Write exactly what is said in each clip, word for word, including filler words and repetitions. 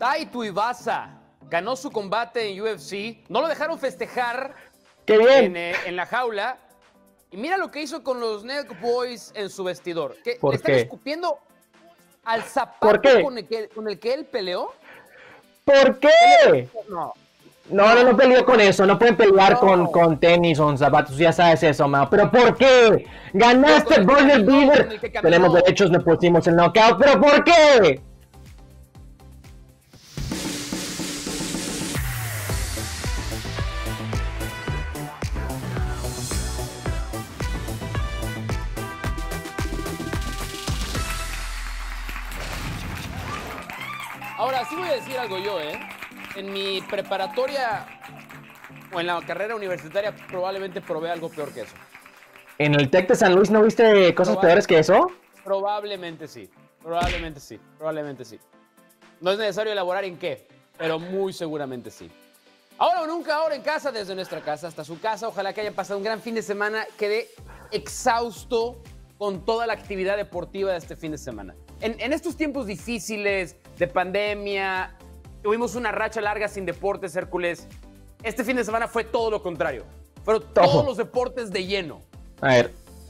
Tai Tuivasa ganó su combate en U F C. No lo dejaron festejar. ¡Qué bien! En, eh, en la jaula. Y mira lo que hizo con los Neck Boys en su vestidor. ¿Qué, ¿Por ¿Le están qué? escupiendo al zapato ¿Por qué? Con, el que, con el que él peleó? ¿Por qué? No. No, no, no peleó con eso. No pueden pelear No. con, con tenis o con zapatos. Ya sabes eso, Mao. ¿Pero por qué? Ganaste el Con el que Boulder caminó, Beaver. con el que caminó. Tenemos derechos, le pusimos el knockout. ¿Pero por qué? Ahora, sí voy a decir algo yo, ¿eh? En mi preparatoria o en la carrera universitaria probablemente probé algo peor que eso. ¿En el Tec de San Luis no viste cosas Probable- peores que eso? Probablemente sí. Probablemente sí. Probablemente sí. No es necesario elaborar en qué, pero muy seguramente sí. Ahora o nunca, ahora en casa, desde nuestra casa hasta su casa. Ojalá que hayan pasado un gran fin de semana. Quedé exhausto con toda la actividad deportiva de este fin de semana. En, en estos tiempos difíciles de pandemia, tuvimos una racha larga sin deportes, Hércules. Este fin de semana fue todo lo contrario. Fueron Todo. todos los deportes de lleno. A ver,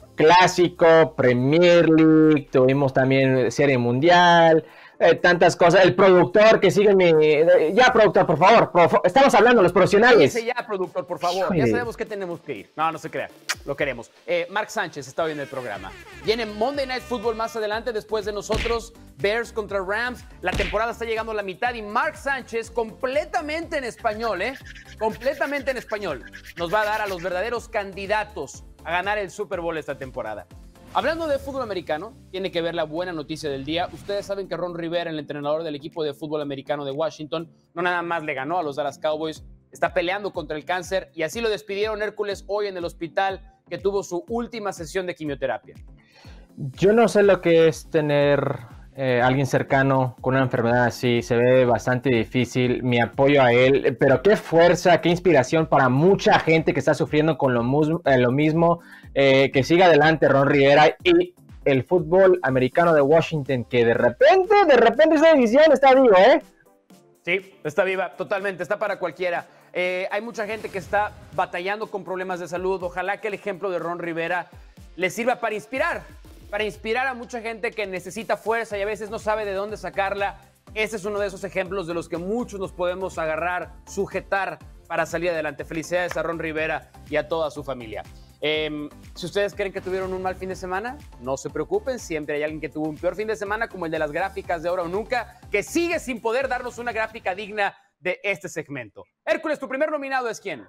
Clásico, Premier League, tuvimos también Serie Mundial, eh, tantas cosas. El productor que sigue mi... eh, Ya, productor, por favor, por fa- estamos hablando los profesionales. Dice ya, productor, por favor. Híjole. Ya sabemos que tenemos que ir. No, no se crea. Lo queremos. Eh, Mark Sánchez está viendo el programa. Viene Monday Night Football más adelante, después de nosotros. Bears contra Rams. La temporada está llegando a la mitad y Mark Sánchez, completamente en español, ¿eh? Completamente en español, nos va a dar a los verdaderos candidatos a ganar el Super Bowl esta temporada. Hablando de fútbol americano, tiene que ver la buena noticia del día. Ustedes saben que Ron Rivera, el entrenador del equipo de fútbol americano de Washington, no nada más le ganó a los Dallas Cowboys, está peleando contra el cáncer y así lo despidieron Hércules hoy en el hospital que tuvo su última sesión de quimioterapia. Yo no sé lo que es tener eh, alguien cercano con una enfermedad así, se ve bastante difícil, mi apoyo a él, pero qué fuerza, qué inspiración para mucha gente que está sufriendo con lo, mus- eh, lo mismo, eh, que siga adelante Ron Rivera y el fútbol americano de Washington, que de repente, de repente esta división está vivo, ¿eh? Sí, está viva, totalmente, está para cualquiera. Eh, hay mucha gente que está batallando con problemas de salud. Ojalá que el ejemplo de Ron Rivera les sirva para inspirar, para inspirar a mucha gente que necesita fuerza y a veces no sabe de dónde sacarla. Este es uno de esos ejemplos de los que muchos nos podemos agarrar, sujetar para salir adelante. Felicidades a Ron Rivera y a toda su familia. Eh, si ustedes creen que tuvieron un mal fin de semana, no se preocupen, siempre hay alguien que tuvo un peor fin de semana, como el de las gráficas de Ahora o Nunca, que sigue sin poder darnos una gráfica digna de este segmento. Hércules, tu primer nominado es ¿quién?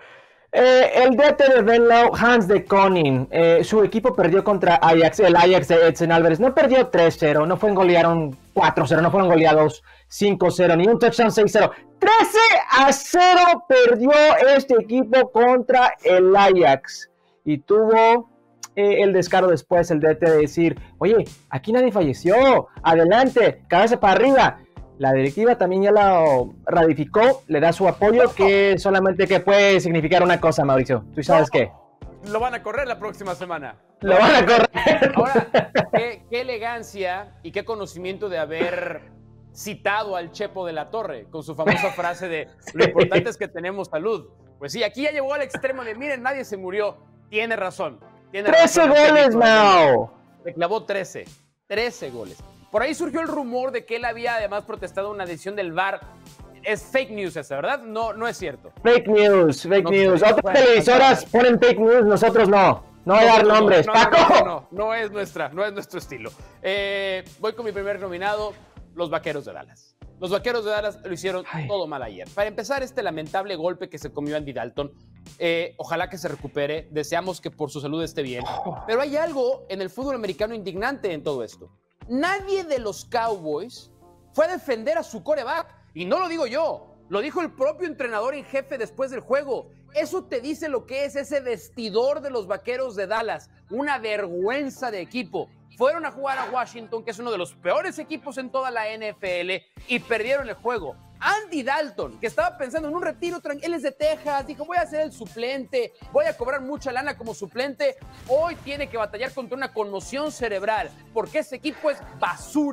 Eh, el D T de Venlo, Hans de Koning, eh, su equipo perdió contra Ajax, el Ajax de Edson Álvarez, no perdió tres cero, no fue golearon cuatro cero, no fueron goleados cinco cero, ni un touchdown seis cero, trece a cero perdió este equipo contra el Ajax, y tuvo eh, el descaro después el D T de decir, oye, aquí nadie falleció, adelante, cabeza para arriba. La directiva también ya lo ratificó, le da su apoyo, que solamente que puede significar una cosa, Mauricio. ¿Tú sabes No, qué? Lo van a correr la próxima semana. Lo van a correr. Ahora, qué, qué elegancia y qué conocimiento de haber citado al Chepo de la Torre con su famosa frase de lo importante es que tenemos salud. Pues sí, aquí ya llegó al extremo de miren, nadie se murió. Tiene razón. Tiene trece razón, goles, Mao. Le clavó trece. trece goles. Por ahí surgió el rumor de que él había además protestado una decisión del V A R. Es fake news esa, ¿verdad? No, no es cierto. Fake news, fake No, news. bueno, Otras televisoras bueno. ponen fake news, nosotros no. No voy a dar no, nombres. No, no, ¡Paco! no, no, no, no es nuestra, no es nuestro estilo. Eh, voy con mi primer nominado, los Vaqueros de Dallas. Los Vaqueros de Dallas lo hicieron Ay. todo mal ayer. Para empezar, este lamentable golpe que se comió Andy Dalton, eh, ojalá que se recupere, deseamos que por su salud esté bien. Pero hay algo en el fútbol americano indignante en todo esto. Nadie de los Cowboys fue a defender a su quarterback. Y no lo digo yo, lo dijo el propio entrenador en jefe después del juego. Eso te dice lo que es ese vestidor de los Vaqueros de Dallas. Una vergüenza de equipo. Fueron a jugar a Washington, que es uno de los peores equipos en toda la N F L, y perdieron el juego. Andy Dalton, que estaba pensando en un retiro tranquilo, él es de Texas, dijo, voy a ser el suplente, voy a cobrar mucha lana como suplente, hoy tiene que batallar contra una conmoción cerebral, porque ese equipo es basura.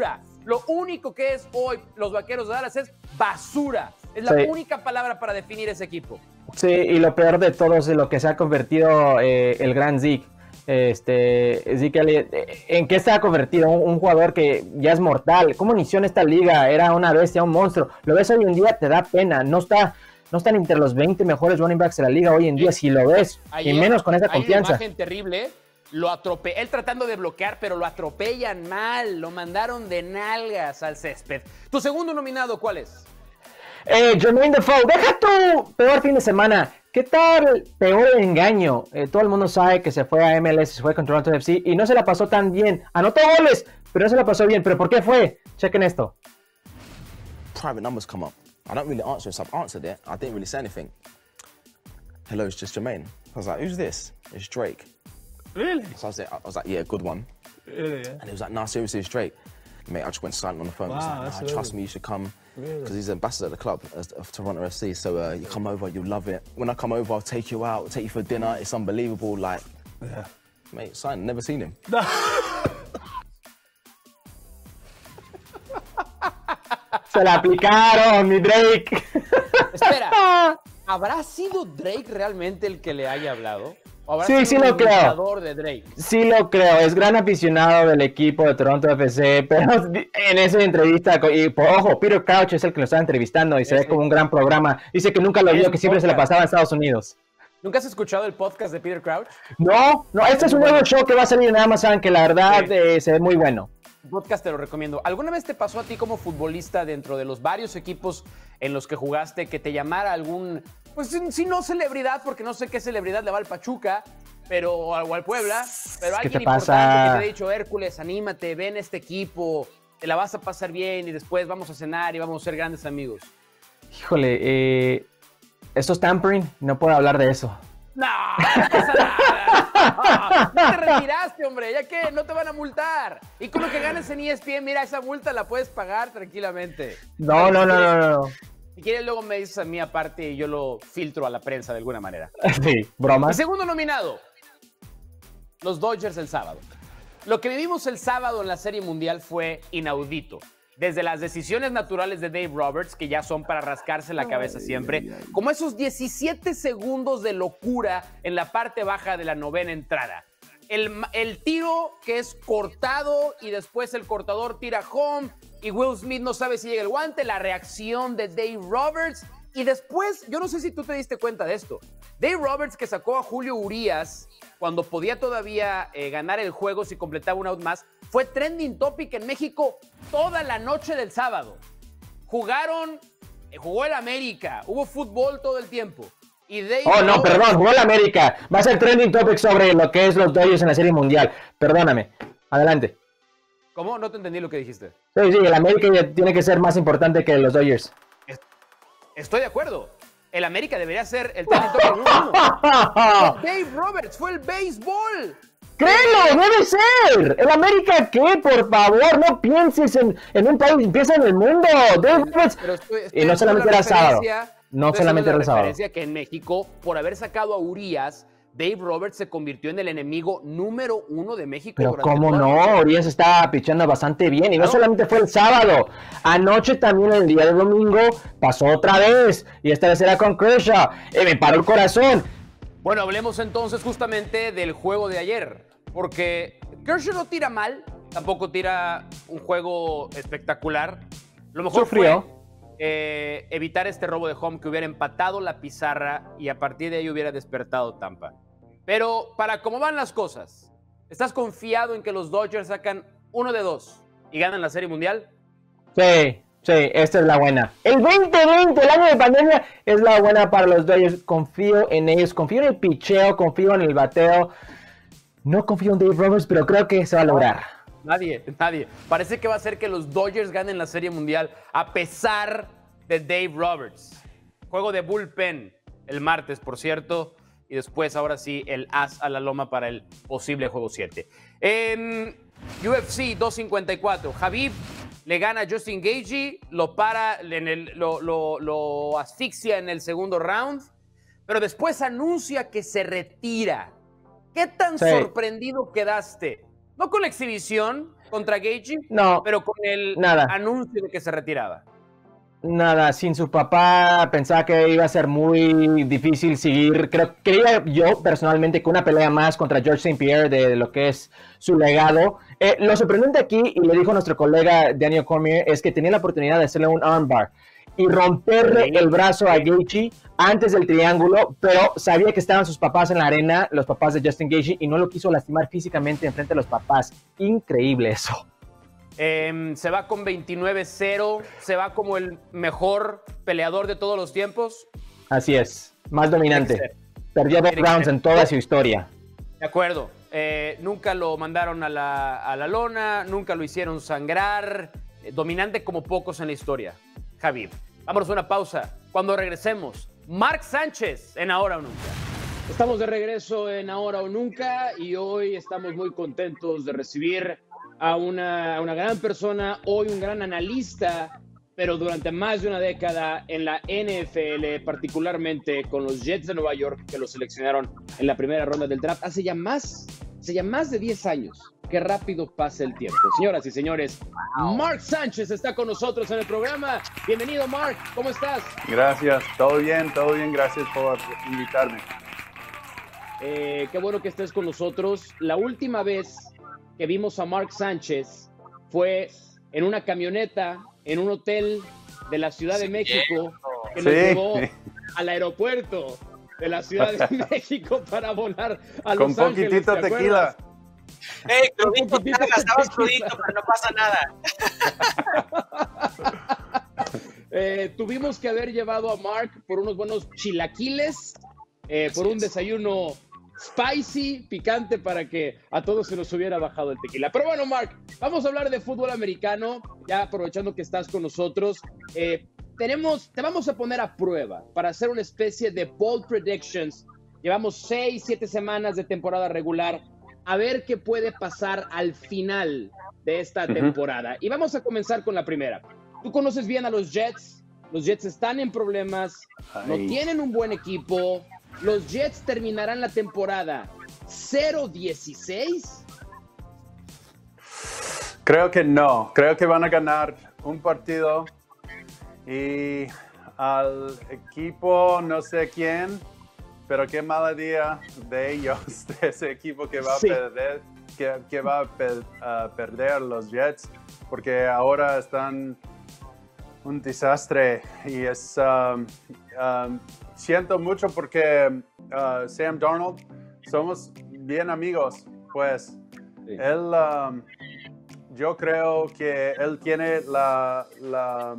Lo único que es hoy los Vaqueros de Dallas es basura. Es la sí. única palabra para definir ese equipo. Sí, y lo peor de todo es lo que se ha convertido eh, el gran Zeke. Este, Zeke Elliott, ¿en qué se ha convertido? Un, un jugador que ya es mortal. ¿Cómo inició en esta liga? Era una bestia, un monstruo. Lo ves hoy en día, te da pena. No está, no están entre los veinte mejores running backs de la liga hoy en día, si lo ves. Ayer, y menos con esa confianza. Hay una imagen terrible. Lo atrope... Él tratando de bloquear, pero lo atropellan mal. Lo mandaron de nalgas al césped. ¿Tu segundo nominado cuál es? Eh, Jermaine Defoe. Deja tu peor fin de semana. ¿Qué tal peor engaño? Eh, todo el mundo sabe que se fue a M L S, se fue con Toronto F C y no se la pasó tan bien. Anotó goles, pero no se la pasó bien. ¿Pero por qué fue? Chequen esto. Private numbers come up. I don't really answer, so I've answered it. I didn't really say anything. Hello, it's just Jermaine. I was like, who's this? It's Drake. Really? So I was like, I was like yeah, good one. Really, yeah. And he was like, nah, seriously, it's Drake. Mate, I just went silent on the phone. Wow, I was like, nah, that's trust really... me, you should come. Because really? he's the ambassador at the club of Toronto F C. So uh, you come over, you'll love it. When I come over, I'll take you out, take you for dinner. It's unbelievable. Like, yeah. Mate, sign, never seen him. Se la aplicaron, mi Drake. Espera, ¿habrá sido Drake realmente el que le haya hablado? ¿O habrá sí, sido sí lo creo. De Drake? Sí lo creo, es gran aficionado del equipo de Toronto F C, pero en esa entrevista, y por ojo, Peter Crouch es el que lo está entrevistando y se sí. ve como un gran programa. Dice que nunca lo vio, que siempre podcast. se la pasaba en Estados Unidos. ¿Nunca has escuchado el podcast de Peter Crouch? No, no, este es un nuevo show que va a salir en Amazon, que la verdad sí. eh, se ve muy bueno. El podcast te lo recomiendo. ¿Alguna vez te pasó a ti como futbolista dentro de los varios equipos en los que jugaste que te llamara algún, pues si no celebridad, porque no sé qué celebridad le va al Pachuca, pero o al Puebla, pero ¿Qué alguien te importante pasa? que te haya dicho, Hércules, anímate, ven a este equipo, te la vas a pasar bien y después vamos a cenar y vamos a ser grandes amigos? Híjole, eh, ¿esto es tampering? No puedo hablar de eso. No, no pasa nada. No, te retiraste, hombre, ya que no te van a multar. Y con lo que ganes en E S P N, mira, esa multa la puedes pagar tranquilamente. No, no, no, no, no, no. Si quieres, luego me dices a mí aparte y yo lo filtro a la prensa de alguna manera. Sí, broma. Mi segundo nominado, los Dodgers el sábado. Lo que vivimos el sábado en la Serie Mundial fue inaudito. Desde las decisiones naturales de Dave Roberts, que ya son para rascarse la cabeza siempre, como esos diecisiete segundos de locura en la parte baja de la novena entrada. El, el tiro que es cortado y después el cortador tira home y Will Smith no sabe si llega el guante, la reacción de Dave Roberts y después, yo no sé si tú te diste cuenta de esto, Dave Roberts que sacó a Julio Urías cuando podía todavía eh, ganar el juego si completaba un out más, fue trending topic en México toda la noche del sábado. Jugaron, eh, jugó el América, hubo fútbol todo el tiempo. Y Dave oh, no, Roberts, perdón, jugó el América. Va a ser trending topic sobre lo que es los Dodgers en la Serie Mundial. Perdóname. Adelante. ¿Cómo? No te entendí lo que dijiste. Sí, sí, el América ya tiene que ser más importante que los Dodgers. Estoy de acuerdo. El América debería ser el trending topic número uno. Dave Roberts fue el béisbol. ¡Créelo! ¡Debe ser! ¿El América qué? Por favor, no pienses en, en un país, piensa en el mundo. Dave Roberts. Pero estoy, estoy y no solamente era sábado. No solamente era la sábado. referencia que en México, por haber sacado a Urias, Dave Roberts se convirtió en el enemigo número uno de México. Pero cómo no, Urias estaba pichando bastante bien. Y no solamente fue el sábado. Anoche también, el día de domingo, pasó otra vez. Y esta vez era con Kershaw. Y me paró el corazón. Bueno, hablemos entonces justamente del juego de ayer. Porque Kershaw no tira mal, tampoco tira un juego espectacular. Lo mejor Sufrió. fue eh, evitar este robo de home que hubiera empatado la pizarra y a partir de ahí hubiera despertado Tampa. Pero para cómo van las cosas, ¿estás confiado en que los Dodgers sacan uno de dos y ganan la Serie Mundial? Sí, sí, esta es la buena. El veinte veinte, el año de pandemia, es la buena para los Dodgers. Confío en ellos, confío en el picheo, confío en el bateo. No confío en Dave Roberts, pero creo que se va a lograr. Nadie, nadie. Parece que va a ser que los Dodgers ganen la Serie Mundial a pesar de Dave Roberts. Juego de bullpen el martes, por cierto. Y después, ahora sí, el as a la loma para el posible juego siete. En U F C doscientos cincuenta y cuatro, Khabib le gana a Justin Gaethje, lo para, en el, lo, lo, lo asfixia en el segundo round, pero después anuncia que se retira. ¿Qué tan sí. sorprendido quedaste No con la exhibición contra Gaethje, no, pero con el nada. anuncio de que se retiraba. Nada, sin su papá pensaba que iba a ser muy difícil seguir. Creo, creía yo personalmente que una pelea más contra George Saint Pierre de lo que es su legado. Eh, lo sorprendente aquí, y lo dijo nuestro colega Daniel Cormier, es que tenía la oportunidad de hacerle un armbar y romperle sí. el brazo a Gaethje antes del triángulo, pero sabía que estaban sus papás en la arena, los papás de Justin Gaethje, y no lo quiso lastimar físicamente enfrente de los papás. Increíble eso. Eh, se va con veintinueve cero, se va como el mejor peleador de todos los tiempos. Así es, más dominante. Perdió dos rounds en toda su historia. De acuerdo. Eh, nunca lo mandaron a la, a la lona, nunca lo hicieron sangrar. Eh, dominante como pocos en la historia. Khabib. Vámonos a una pausa. Cuando regresemos, Mark Sánchez en Ahora o Nunca. Estamos de regreso en Ahora o Nunca y hoy estamos muy contentos de recibir a una, a una gran persona, hoy un gran analista, pero durante más de una década en la N F L, particularmente con los Jets de Nueva York, que lo seleccionaron en la primera ronda del draft, hace ya más, hace ya más de diez años. Qué rápido pasa el tiempo. Señoras y señores, Mark Sánchez está con nosotros en el programa. Bienvenido, Mark. ¿Cómo estás? Gracias. Todo bien, todo bien. Gracias por invitarme. Eh, qué bueno que estés con nosotros. La última vez que vimos a Mark Sánchez fue en una camioneta en un hotel de la Ciudad de México que nos sí. llevó al aeropuerto de la Ciudad de México para volar a Los Con Ángeles. poquitito tequila. ¡Ey, crudito, estabas crudito, pero no pasa nada! eh, tuvimos que haber llevado a Mark por unos buenos chilaquiles, eh, por un desayuno spicy, picante, para que a todos se nos hubiera bajado el tequila. Pero bueno, Mark, vamos a hablar de fútbol americano, ya aprovechando que estás con nosotros. Eh, tenemos, te vamos a poner a prueba para hacer una especie de bold predictions. Llevamos seis, siete semanas de temporada regular. A ver qué puede pasar al final de esta uh-huh. temporada. Y vamos a comenzar con la primera. Tú conoces bien a los Jets. Los Jets están en problemas. Ay. No tienen un buen equipo. ¿Los Jets terminarán la temporada cero dieciséis? Creo que no. Creo que van a ganar un partido. Y al equipo, no sé quién, pero qué mala día de ellos, de ese equipo que va sí. a perder, que, que va a, per, a perder los Jets, porque ahora están un desastre y es um, um, siento mucho porque uh, Sam Darnold somos bien amigos, pues sí. él um, yo creo que él tiene la, la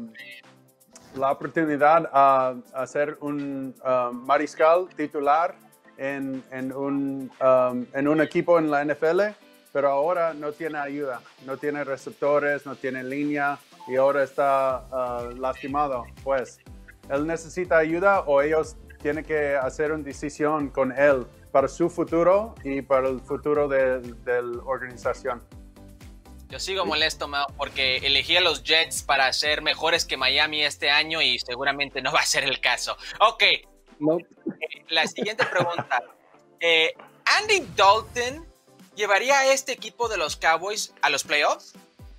la oportunidad a, a ser un uh, mariscal titular en, en, un, um, en un equipo en la N F L, pero ahora no tiene ayuda, no tiene receptores, no tiene línea y ahora está uh, lastimado. Pues él necesita ayuda o ellos tienen que hacer una decisión con él para su futuro y para el futuro de, de la organización. Yo sigo molesto, Mao, porque elegí a los Jets para ser mejores que Miami este año y seguramente no va a ser el caso. Ok, no. La siguiente pregunta. Eh, ¿Andy Dalton llevaría a este equipo de los Cowboys a los playoffs?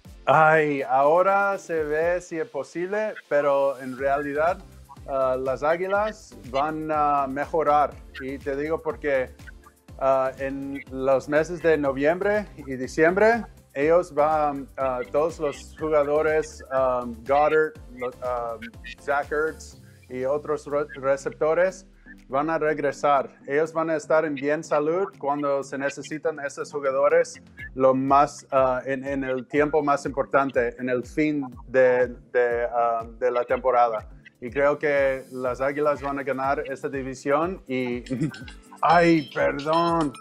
Ay, ahora se ve si es posible, pero en realidad uh, las Águilas van a mejorar. Y te digo porque uh, en los meses de noviembre y diciembre, ellos van, uh, todos los jugadores, um, Goddard, um, Zach Ertz y otros re receptores van a regresar. Ellos van a estar en bien salud cuando se necesitan esos jugadores lo más, uh, en, en el tiempo más importante, en el fin de, de, uh, de la temporada. Y creo que las Águilas van a ganar esta división y... ¡Ay, perdón!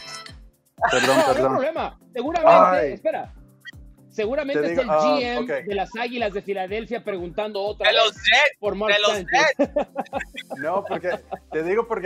Perdón, no, perdón. No hay problema. Seguramente, Ay. espera. Seguramente digo, es el G M uh, okay. de las Águilas de Filadelfia preguntando otra de vez los Jets, por Mark de los Jets. No, porque te digo porque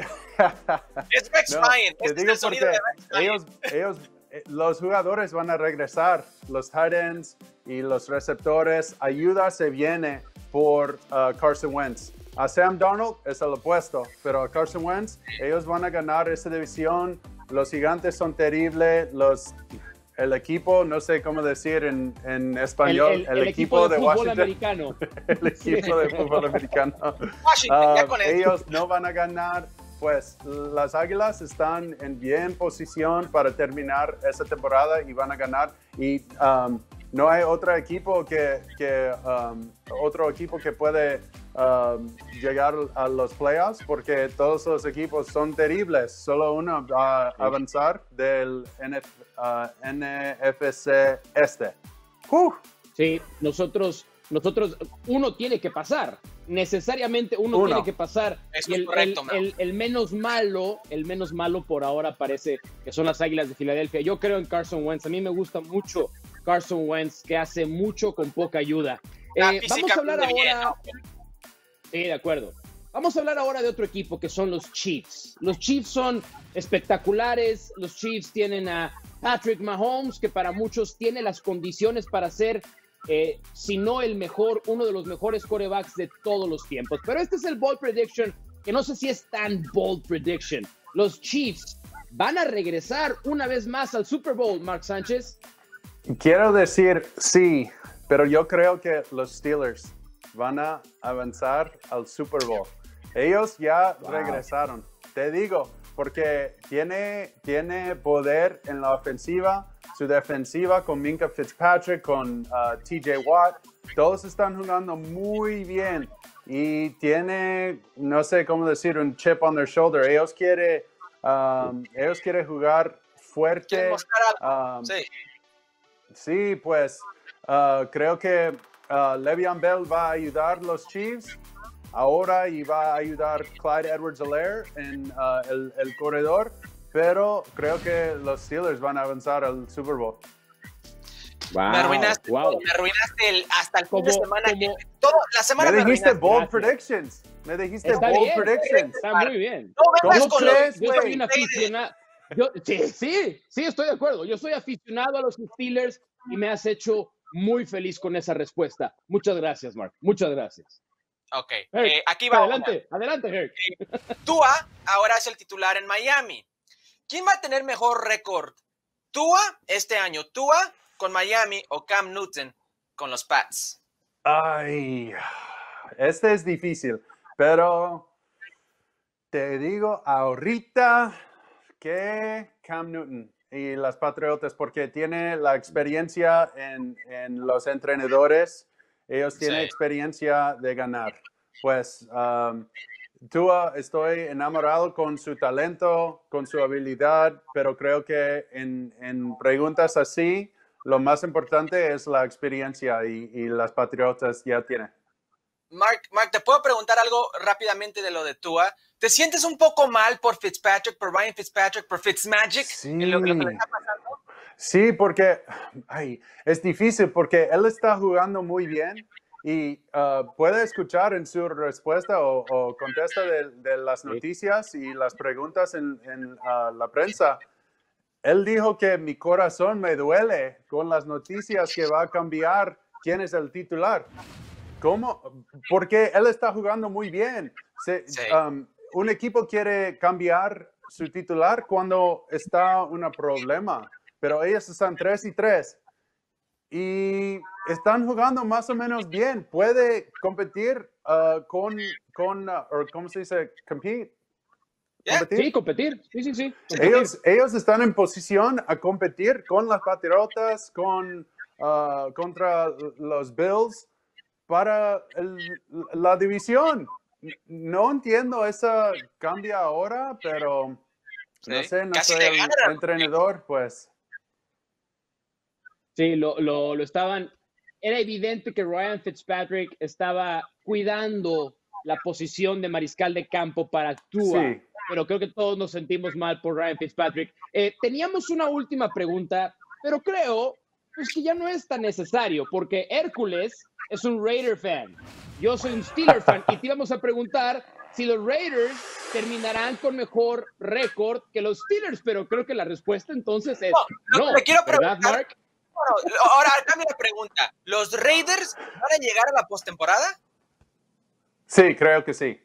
es Rex no, Ryan. Te este digo es el porque de Rex ellos, ellos, los jugadores van a regresar, los tight ends y los receptores. Ayuda se viene por uh, Carson Wentz. A Sam Darnold es el opuesto, pero a Carson Wentz ellos van a ganar esa división. Los gigantes son terribles, los el equipo, no sé cómo decir en, en español, El, el- el, el equipo, de, fútbol Washington, americano. el equipo de fútbol americano, Washington, ya ah, con eso. ellos no van a ganar. Pues las Águilas están en bien posición para terminar esa temporada y van a ganar. Y um, no hay otro equipo que, que um, otro equipo que puede um, llegar a los playoffs porque todos los equipos son terribles. Solo uno va a avanzar del N F, uh, N F C este. ¡Uh! Sí, nosotros, nosotros, uno tiene que pasar. Necesariamente uno, Uno. tiene que pasar. Eso Y es el, correcto, el, Mau. el- el menos malo, el menos malo por ahora parece que son las Águilas de Filadelfia. Yo creo en Carson Wentz. A mí me gusta mucho Carson Wentz, que hace mucho con poca ayuda. Ah, Eh, vamos a hablar físicamente bien, ahora. Sí, de acuerdo. Vamos a hablar ahora de otro equipo que son los Chiefs. Los Chiefs son espectaculares. Los Chiefs tienen a Patrick Mahomes, que para muchos tiene las condiciones para ser, eh, si no el mejor, uno de los mejores quarterbacks de todos los tiempos. Pero este es el bold prediction, que no sé si es tan bold prediction. Los Chiefs van a regresar una vez más al Super Bowl, Mark Sánchez. Quiero decir sí, pero yo creo que los Steelers van a avanzar al Super Bowl. Ellos ya Wow. regresaron, te digo, porque tiene, tiene poder en la ofensiva, su defensiva con Minka Fitzpatrick, con uh, T J Watt, todos están jugando muy bien y tiene, no sé cómo decir, un chip on their shoulder. Ellos quieren, um, ellos quieren jugar fuerte. Quieren mostrar algo. um, Sí. Sí, pues uh, creo que uh, Le'Veon Bell va a ayudar a los Chiefs ahora y va a ayudar Clyde Edwards-Helaire en uh, el, el corredor, pero creo que los Steelers van a avanzar al Super Bowl. Wow, Me arruinaste, wow. todo, me arruinaste el, hasta el fin de Como- semana. como- todo, la semana Me me dijiste arruinaste. bold Gracias. predictions. Me dijiste Está bold bien, predictions. está muy bien. No vengas ¿Cómo con lo- crees, Yo soy güey? un aficionado. Yo, sí, sí, sí, estoy de acuerdo. Yo soy aficionado a los Steelers y me has hecho muy feliz con esa respuesta. Muchas gracias, Mark. Muchas gracias. Ok, Herc, eh, aquí va una. Adelante, adelante, Herc. Tua ahora es el titular en Miami. ¿Quién va a tener mejor récord? ¿Tua este año? ¿Tua con Miami o Cam Newton con los Pats? Ay, este es difícil, pero te digo ahorita que Cam Newton y las Patriotas, porque tiene la experiencia en, en los entrenadores, ellos tienen Sí. experiencia de ganar. Pues um, Tua, estoy enamorado con su talento, con su habilidad, pero creo que en, en preguntas así, lo más importante es la experiencia y, y las Patriotas ya tienen. Mark, Mark, ¿te puedo preguntar algo rápidamente de lo de Tua? ¿Te sientes un poco mal por Fitzpatrick, por Ryan Fitzpatrick, por Fitzmagic? Sí. En lo, lo que le está pasando? Sí, porque ay, es difícil porque él está jugando muy bien y uh, puede escuchar en su respuesta o, o contesta de, de las Sí. noticias y las preguntas en, en uh, la prensa. Él dijo que mi corazón me duele con las noticias que va a cambiar quién es el titular. ¿Cómo? Porque él está jugando muy bien. Se- Sí. um, un equipo quiere cambiar su titular cuando está un problema, pero ellos están tres y tres y están jugando más o menos bien. Puede competir uh, con, con uh, o ¿cómo se dice? Compete. Yeah. ¿Competir? Sí, competir. Sí, sí, sí. competir. Ellos, ellos están en posición a competir con las Patriotas, con, uh, contra los Bills para el- la división. No entiendo esa cambia ahora, pero no Sí. sé, no Casi soy le el ganan al entrenador, pues. Sí, lo, lo, lo estaban. Era evidente que Ryan Fitzpatrick estaba cuidando la posición de mariscal de campo para Tua. Sí. Pero creo que todos nos sentimos mal por Ryan Fitzpatrick. Eh, teníamos una última pregunta, pero creo pues, que ya no es tan necesario, porque Hércules es un Raider fan. Yo soy un Steeler fan y te íbamos a preguntar si los Raiders terminarán con mejor récord que los Steelers, pero creo que la respuesta entonces es No, lo no. que le quiero ¿Verdad, preguntar- Mark? Bueno, ahora cambia la pregunta. ¿Los Raiders van a llegar a la postemporada? Sí, creo que sí.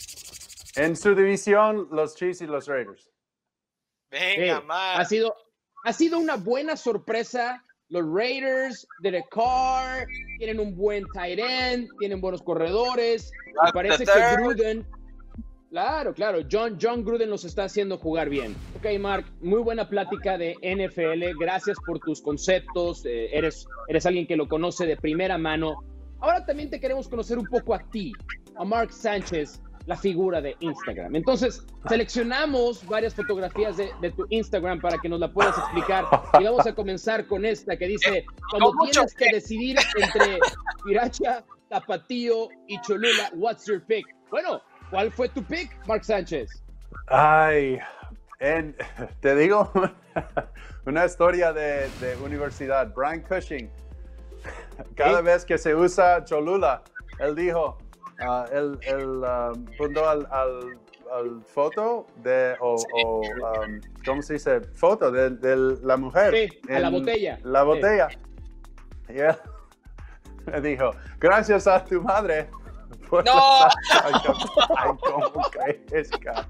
En su división, los Chiefs y los Raiders. Sí, Venga, Mark. ha sido, ha sido una buena sorpresa. Los Raiders, Derek Carr, tienen un buen tight end, tienen buenos corredores. Me parece que Gruden, claro, claro, John, John Gruden los está haciendo jugar bien. Ok, Mark, muy buena plática de N F L. Gracias por tus conceptos. Eh, eres, eres alguien que lo conoce de primera mano. Ahora también te queremos conocer un poco a ti, a Mark Sánchez, la figura de Instagram. Entonces, seleccionamos varias fotografías de, de tu Instagram para que nos la puedas explicar. Y vamos a comenzar con esta que dice, cuando tienes que decidir entre Piracha, Tapatío y Cholula, what's your pick? Bueno, ¿cuál fue tu pick, Mark Sánchez? Ay, en, te digo una historia de, de universidad. Brian Cushing, cada ¿Sí? vez que se usa Cholula, él dijo, uh, él, él um, puso al, al, al foto de, o, o um, ¿cómo se dice? Foto de, de la mujer. Sí, a la botella. La botella. Sí. Y él me dijo, gracias a tu madre. Por ¡No! Ay, ay, ¿cómo crees, cara?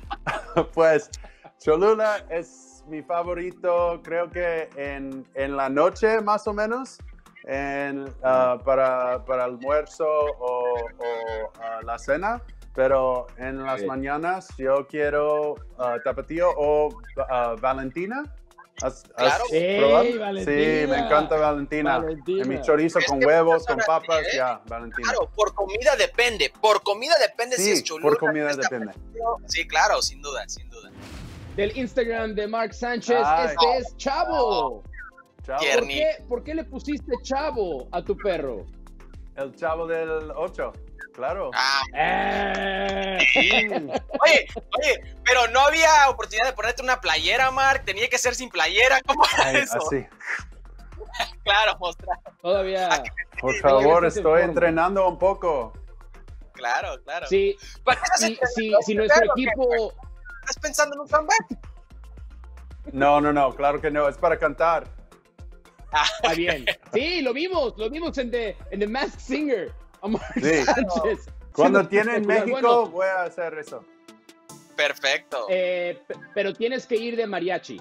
Pues Cholula es mi favorito, creo que en, en la noche más o menos, en, uh, para, para almuerzo o, o uh, la cena, pero en las Sí. mañanas yo quiero uh, Tapatío o uh, Valentina. ¿Has, Claro. has ¡Ey, probado? Valentina! Sí, me encanta Valentina. Valentina. En mi chorizo Es con que huevos, muchas con personas papas, sí, ¿eh? ya, Valentina. Claro, por comida depende. Por comida depende si Sí, es Cholula. por comida si es depende. Tapatío. Sí, claro, sin duda, sin duda. Del Instagram de Mark Sánchez, Ay. este es Chavo. Chavo. Tierno. ¿Por qué, ¿Por qué le pusiste Chavo a tu perro? El chavo del ocho, claro. Ah, Eh, Mm. oye, oye, pero no había oportunidad de ponerte una playera, Mark. Tenía que ser sin playera. ¿Cómo era Ay, eso? así. Claro, mostrar. Todavía. Por Sí, favor, estás en estoy forma. entrenando un poco. Claro, claro. Sí, ¿Para qué estás si, entrenando, si, si nuestro perro? ¿Qué? equipo. ¿Estás pensando en un comeback? No, no, no, claro que no, es para cantar. Está bien. Sí, lo vimos, lo vimos en The, en The Masked Singer. A Mark Sí. Sánchez. Cuando Siendo tiene en espectacular. México, Bueno, voy a hacer eso. Perfecto. eh, p- pero tienes que ir de mariachi.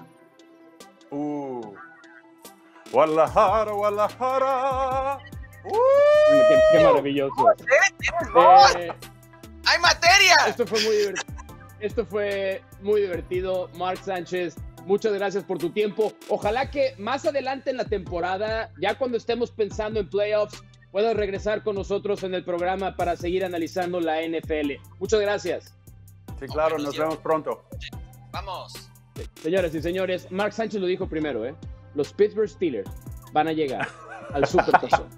Uh. Guadalajara, Guadalajara. Uh. Qué, qué maravilloso. ¡Tienes voz! Eh, ¡Hay materia! esto fue muy divertido. Esto fue muy divertido, Mark Sánchez. Muchas gracias por tu tiempo. Ojalá que más adelante en la temporada, ya cuando estemos pensando en playoffs, puedas regresar con nosotros en el programa para seguir analizando la N F L. Muchas gracias. Sí, claro, nos vemos pronto. Vamos. Señoras y señores, Mark Sánchez lo dijo primero, ¿eh? Los Pittsburgh Steelers van a llegar al Supertazón.